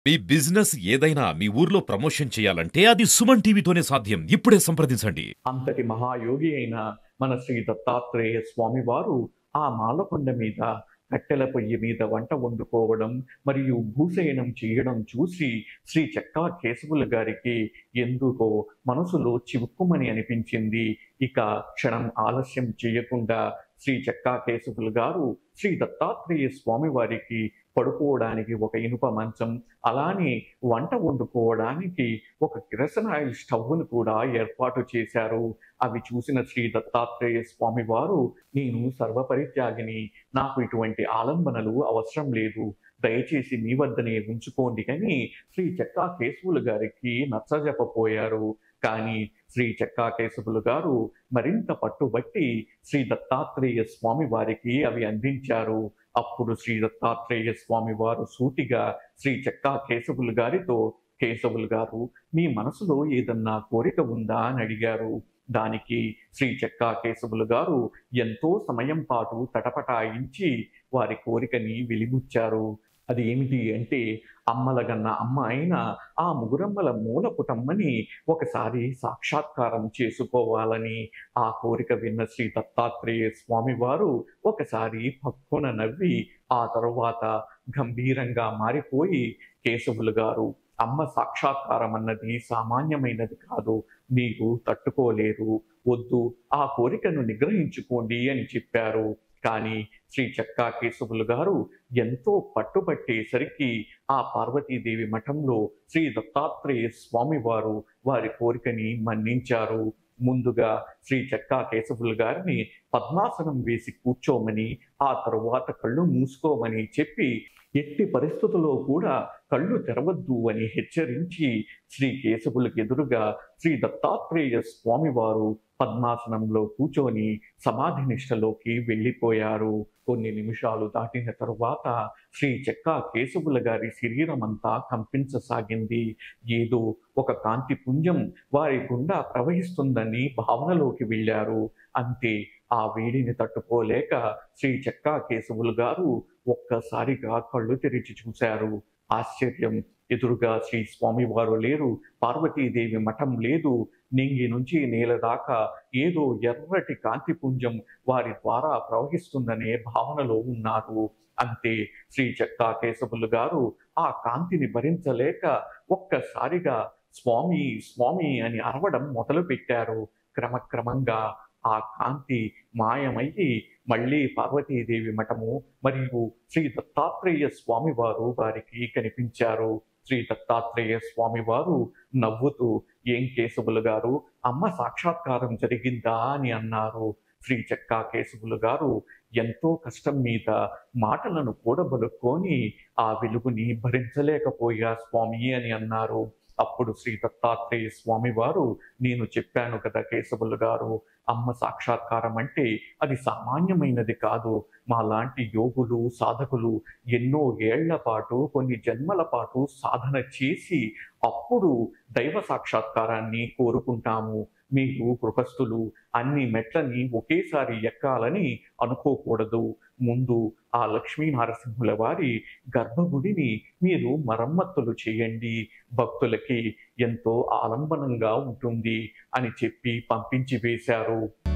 మీ business ఏదైనా మీ ఊర్లో promotion చేయాలంటే అది సుమన్ టీవీతోనే సాధ్యం. ఇప్పుడే సంప్రదించండి. అంతటి మహాయోగి అయిన మన శ్రీ దత్తాత్రేయ స్వామి వారు ఆ మాలకొండ మీద కట్టెల పొయ్యి మీద వంట వండుకోవడం మరియు భూశయనం చేయడం చూసి శ్రీ చెక్కా కేశవులు గారికి ఎందుకో మనసులో చివుక్కుమని అనిపించింది. ఇక క్షణం ఆలస్యం చేయకుండా శ్రీ చెక్కా కేశవులు గారు శ్రీ దత్తాత్రేయ స్వామి వారికి పడుకోవడానికి ఒక ఇనుప మంచం, అలానే వంట వండుకోవడానికి ఒక కిరసనాయిల్ స్టవ్ను కూడా ఏర్పాటు చేశారు. అవి చూసిన శ్రీ దత్తాత్రేయ స్వామి వారు, నేను సర్వపరిత్యాగిని, నాకు ఇటువంటి ఆలంబనలు అవసరం లేదు, దయచేసి మీ వద్దనే ఉంచుకోండి అని శ్రీ చెక్కా కేశవులు గారికి నచ్చజెప్పపోయారు. కానీ శ్రీ చెక్కా కేశవులు గారు మరింత పట్టుబట్టి శ్రీ దత్తాత్రేయ స్వామి వారికి అవి అందించారు. అప్పుడు శ్రీ దత్తాత్రేయ స్వామి వారు సూటిగా శ్రీ చెక్కా కేశవులు గారితో, కేశవులు గారు, మీ మనసులో ఏదన్నా కోరిక ఉందా అని అడిగారు. దానికి శ్రీ చెక్కా కేశవులు గారు ఎంతో సమయం పాటు తటపటాయించి వారి కోరికని వెలిబుచ్చారు. అది ఏమిటి అంటే, అమ్మలగన్న అమ్మ అయిన ఆ ముగురమ్మల మూలపుటమ్మని ఒకసారి సాక్షాత్కారం చేసుకోవాలని. ఆ కోరిక విన్న శ్రీ దత్తాత్రేయ స్వామి వారు ఒకసారి పక్కున నవ్వి ఆ తరువాత గంభీరంగా మారిపోయి, కేశవులు గారు, అమ్మ సాక్షాత్కారం అన్నది సామాన్యమైనది కాదు, మీరు తట్టుకోలేరు, వద్దు, ఆ కోరికను నిగ్రహించుకోండి అని చెప్పారు. కానీ శ్రీ చెక్కా కేశవులు గారు ఎంతో పట్టుబట్టేసరికి ఆ పార్వతీదేవి మఠంలో శ్రీ దత్తాత్రేయ స్వామి వారు వారి కోరికని మన్నించారు. ముందుగా శ్రీ చెక్కా కేశవులు గారిని పద్మాసనం వేసి కూర్చోమని, ఆ తరువాత కళ్ళు మూసుకోమని చెప్పి, ఎట్టి పరిస్థితుల్లో కూడా కళ్ళు తెరవద్దు అని హెచ్చరించి శ్రీ కేశవులకు ఎదురుగా శ్రీ దత్తాత్రేయ స్వామి వారు పద్మాసనంలో కూర్చొని సమాధి నిష్టలోకి వెళ్ళిపోయారు. కొన్ని నిమిషాలు దాటిన తరువాత శ్రీ చెక్కా కేశవుల గారి శరీరం అంతా కంపించసాగింది. ఏదో ఒక కాంతి పుంజం వారి గుండా ప్రవహిస్తుందని భావనలోకి వెళ్ళారు. అంతే, ఆ వేడిని తట్టుకోలేక శ్రీ చెక్కా కేశవులు గారు ఒక్కసారిగా కళ్ళు తెరిచి చూశారు. ఆశ్చర్యం! ఎదురుగా శ్రీ స్వామివారు లేరు, పార్వతీదేవి మఠం లేదు, నింగి నుంచి నేల దాకా ఏదో ఎర్రటి కాంతిపుంజం వారి ద్వారా ప్రవహిస్తుందనే భావనలో ఉన్నారు. అంతే, శ్రీ చెక్కా కేశవులు గారు ఆ కాంతిని భరించలేక ఒక్కసారిగా స్వామి స్వామి అని అరవడం మొదలుపెట్టారు. క్రమక్రమంగా ఆ కాంతి మాయమయ్యి మళ్ళీ పార్వతీదేవి మఠము మరియు శ్రీ దత్తాత్రేయ స్వామి వారు వారికి కనిపించారు. శ్రీ దత్తాత్రేయ స్వామి వారు నవ్వుతూ, ఏం కేశవులు గారు, అమ్మ సాక్షాత్కారం జరిగిందా అని అన్నారు. శ్రీ చెక్కా కేశవులు గారు ఎంతో కష్టం మీద మాటలను కూడబలుక్కొని, ఆ వెలుగుని భరించలేకపోయా స్వామి అని అన్నారు. అప్పుడు శ్రీ దత్తాత్రేయ స్వామి వారు, నేను చెప్పాను కదా కేశవులు గారు, అమ్మ సాక్షాత్కారం అంటే అది సామాన్యమైనది కాదు. మాలాంటి యోగులు, సాధకులు ఎన్నో ఏళ్ల పాటు, కొన్ని జన్మల పాటు సాధన చేసి అప్పుడు దైవ సాక్షాత్కారాన్ని కోరుకుంటాము. మీరు గృహస్థులు అన్ని మెట్లని ఒకేసారి ఎక్కాలని అనుకోకూడదు. ముందు ఆ లక్ష్మీ నరసింహుల వారి గర్భగుడిని మీరు మరమ్మతులు చేయండి, భక్తులకి ఎంతో ఆలంబనంగా ఉంటుంది అని చెప్పి పంపించి వేశారు.